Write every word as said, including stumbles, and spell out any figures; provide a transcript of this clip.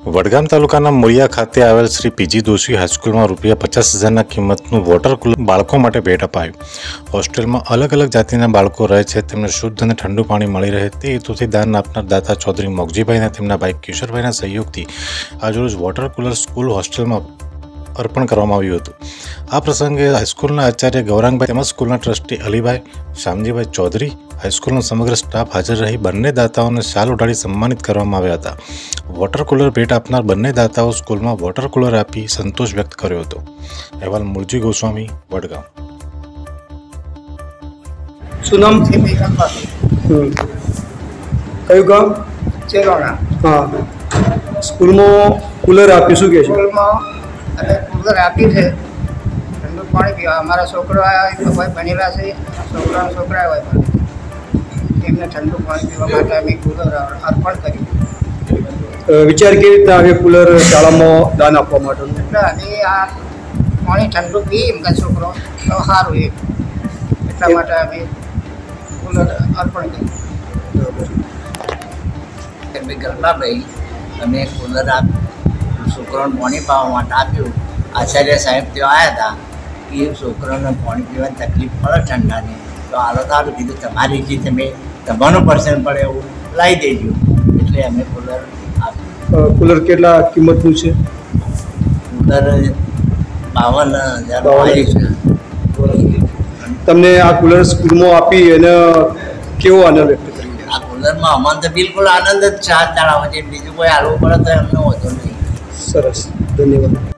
વડગામ તાલુકાના મોરિયા ખાતે આવેલ શ્રી પીજી દોશી હાઈસ્કૂલમાં રૂપિયા પચાસ હજારના કિંમતનું વોટર કુલર બાળકો માટે ભેટ અપાયું। હોસ્ટેલમાં અલગ અલગ જાતિના બાળકો રહે છે, તેમને શુદ્ધ અને ઠંડુ પાણી મળી રહે તે હેતુથી દાન આપનાર દાતા ચૌધરી મોગજીભાઈ અને તેમના ભાઈ કિશોરભાઈના સહયોગથી આજરોજ વોટર કુલર સ્કૂલ હોસ્ટેલમાં अर्पण કરવામાં આવ્યું હતું। આ પ્રસંગે હાઈસ્કૂલના આચાર્ય ગૌરાંગભાઈ તેમજ સ્કૂલના ટ્રસ્ટી અલીભાઈ શામજીભાઈ ચૌધરી, હાઈસ્કૂલનો સમગ્ર સ્ટાફ હાજર રહી બંને દાતાઓને શાલ ઉડાડી સન્માનિત કરવામાં આવ્યા હતા। વોટર કુલર ભેટ આપનાર બંને દાતાઓ સ્કૂલમાં વોટર કુલર આપી સંતોષ વ્યક્ત કર્યો હતો। અહેવાલ મૂળજી ગોસ્વામી, વડગામ। શું નામ? કયું ગામ? ચેલોડા। હા, સ્કૂલમાં કુલર આપ્યું, શું કહે છે? સ્કૂલમાં અને કુલર આપ્યું છે, ઠંડુ પાણી પીવા। અમારા છોકરા ભાઈ ભણેલા છે, છોકરાના છોકરા હોય એમને ઠંડુ પાણી પીવા માટે અમે કુલર અર્પણ કર્યું। વિચાર કેવી રીતના આવે કુલર શાળામાં દાન આપવા માટે? એટલે અમે આ પાણી ઠંડુ પી એમ કે છોકરો તો સારું એમ એટલા માટે અમે કુલર અર્પણ કર્યું। ગરબાભાઈ અમે કુલર આપ છોકરાઓને પાણી પાવા માટે આપ્યું। આચાર્ય સાહેબ ત્યાં આવ્યા હતા કે છોકરાઓને પાણી પીવાની તકલીફ પડે ઠંડાની, તો હાલો સારું કીધું તમારી જે તમે તમારું પર્સન પડે એવું લાવી દેજો, એટલે અમે કુલર આપ્યું। કુલર કેટલા કિંમતનું છે? કુલર બાવન હજાર આવી છે। તમને આ કુલર સ્કૂલમાં આપી અને કેવો આનંદ વ્યક્ત કરી? આ કુલરમાં અમને તો બિલકુલ આનંદ જ છે। હાથ દાડા પછી બીજું કોઈ હાલવું પડે તો એમને વધુ નહીં। સરસ, ધન્યવાદ।